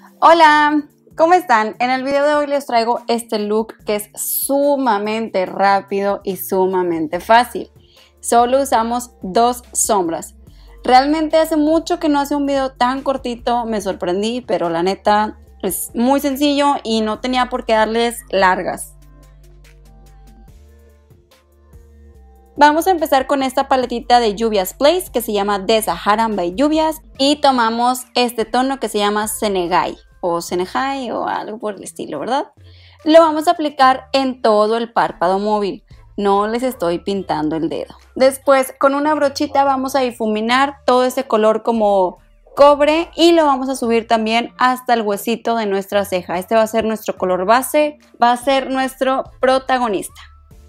Hola, ¿cómo están? En el video de hoy les traigo este look que es sumamente rápido y sumamente fácil. Solo usamos 2 sombras. Realmente hace mucho que no hace un video tan cortito, me sorprendí, pero la neta es muy sencillo y no tenía por qué darles largas. Vamos a empezar con esta paletita de Juvia's Place que se llama The Saharan by Juvia's y tomamos este tono que se llama Senegai o Senegai o algo por el estilo, ¿verdad? Lo vamos a aplicar en todo el párpado móvil, no les estoy pintando el dedo. Después con una brochita vamos a difuminar todo ese color como cobre y lo vamos a subir también hasta el huesito de nuestra ceja. Este va a ser nuestro color base, va a ser nuestro protagonista.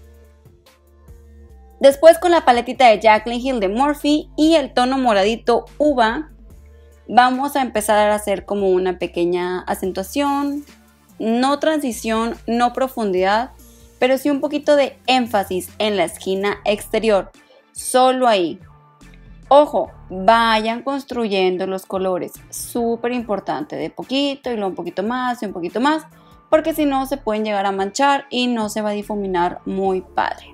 Después con la paletita de Jaclyn Hill de Morphe y el tono moradito uva, vamos a empezar a hacer como una pequeña acentuación, no transición, no profundidad, pero sí un poquito de énfasis en la esquina exterior, solo ahí. Ojo, vayan construyendo los colores, súper importante, de poquito y luego un poquito más y un poquito más, porque si no se pueden llegar a manchar y no se va a difuminar muy padre.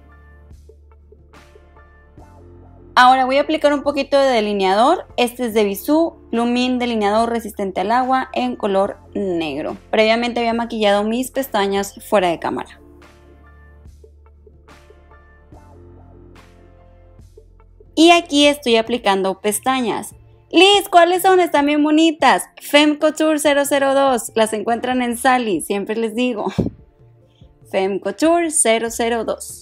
Ahora voy a aplicar un poquito de delineador, este es de Bisú, Lumin delineador resistente al agua en color negro. Previamente había maquillado mis pestañas fuera de cámara. Y aquí estoy aplicando pestañas. Liz, ¿cuáles son? Están bien bonitas. Femme Couture 002, las encuentran en Sally, siempre les digo. Femme Couture 002.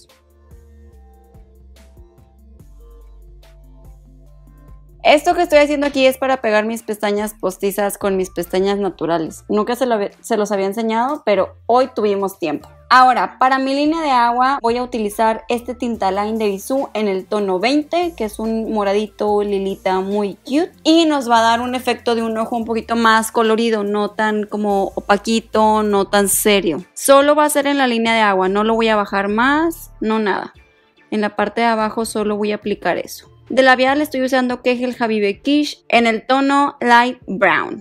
Esto que estoy haciendo aquí es para pegar mis pestañas postizas con mis pestañas naturales. Nunca se los había enseñado, pero hoy tuvimos tiempo. Ahora, para mi línea de agua voy a utilizar este Tintaline de Bisú en el tono 20, que es un moradito lilita muy cute. Y nos va a dar un efecto de un ojo un poquito más colorido, no tan como opaquito, no tan serio. Solo va a ser en la línea de agua, no lo voy a bajar más, no nada. En la parte de abajo solo voy a aplicar eso. De labial estoy usando Kegel Habibe Kish en el tono Light Brown.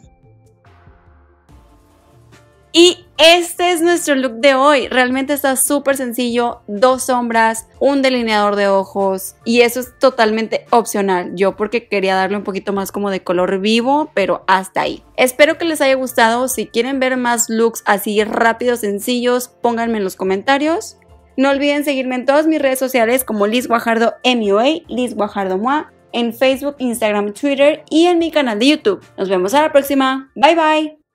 Y este es nuestro look de hoy. Realmente está súper sencillo. 2 sombras, un delineador de ojos y eso es totalmente opcional. Yo porque quería darle un poquito más como de color vivo, pero hasta ahí. Espero que les haya gustado. Si quieren ver más looks así rápidos, sencillos, pónganme en los comentarios. No olviden seguirme en todas mis redes sociales como Liz Guajardo MUA, Liz Guajardo MUA, en Facebook, Instagram, Twitter y en mi canal de YouTube. Nos vemos a la próxima. Bye bye.